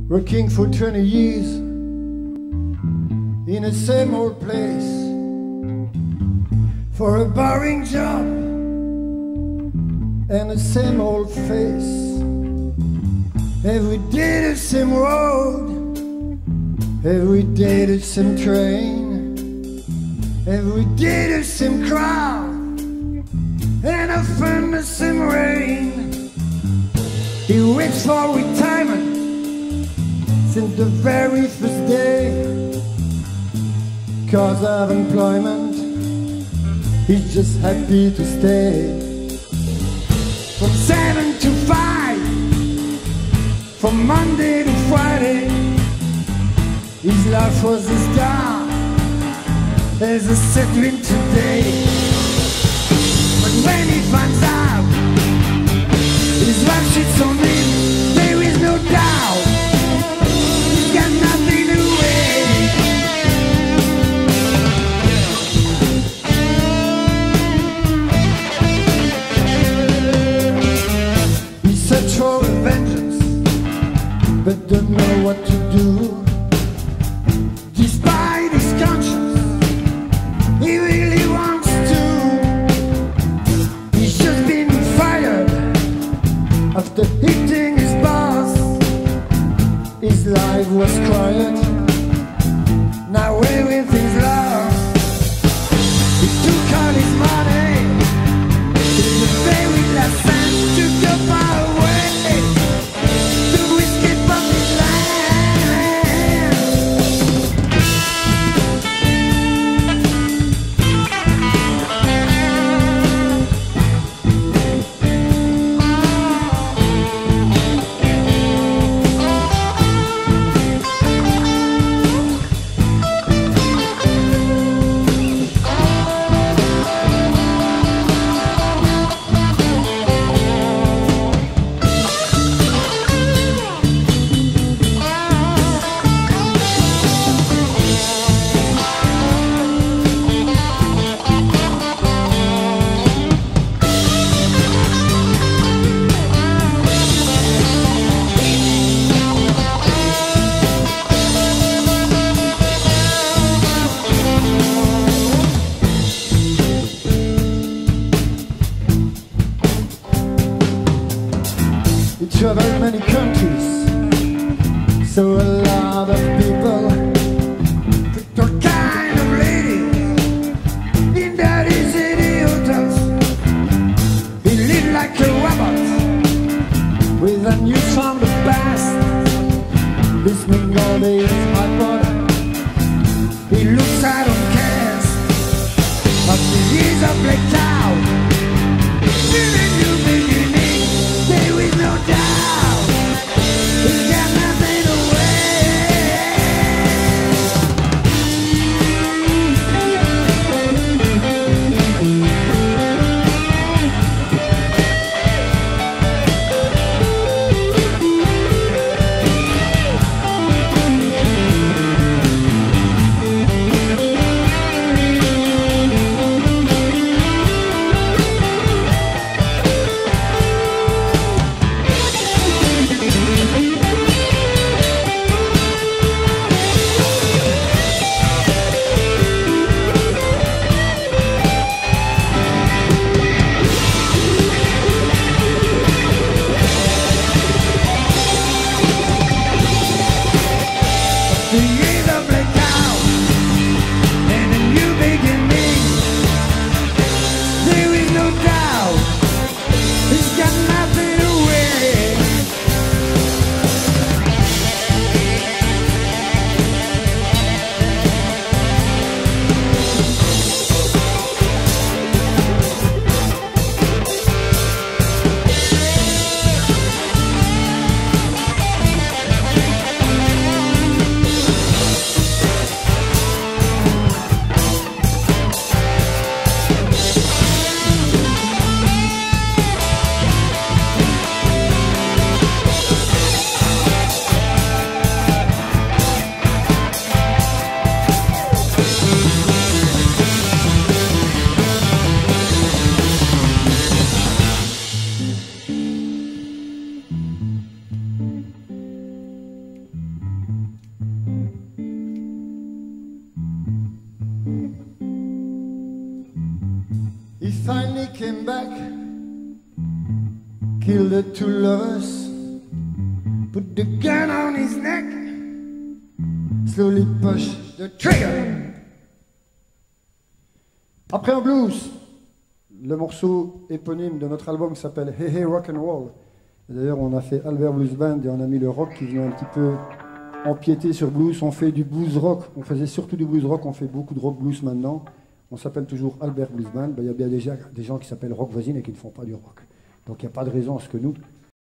working for 20 years in the same old place for a boring job and the same old face. Every day the same road, every day the same train, every day the same crowd, and often the same rain. He waits for retirement since the very first day. Cause of employment, he's just happy to stay. From 7 to 5, from Monday to Friday, his life was as dark as a settling today. But when he finds out his wife cheats on him, there is no doubt he's got nothing to wait. He searches for vengeance, but don't know what to do. Despite his conscience, he really wants to. He's just been fired after hitting his boss. His life was quiet, now everything's lost. He took all his money, in the very last cent to go far away, to escape from his land. He traveled many countries, saw a lot of people, picked all kind of ladies in dirty city hotels. He lived like a robot with the news from the past, listening all day to his iPod. He looks out on cares of the years of blacked out. Feeling new beginning, there is no doubt he's got nothing to He finally came back, killed the two lovers, put the gun on his neck, slowly pushed the trigger. Après un blues, le morceau éponyme de notre album s'appelle Hey Hey Rock and Roll. D'ailleurs, on a fait Albert Blues Band et on a mis le rock qui venait un petit peu empiéter sur blues. On fait du blues rock, on faisait surtout du blues rock, on fait beaucoup de rock blues maintenant. On s'appelle toujours Albert Blues Band. Ben, il y a bien déjà des gens qui s'appellent Rock Voisine et qui ne font pas du rock. Donc il n'y a pas de raison à ce que nous,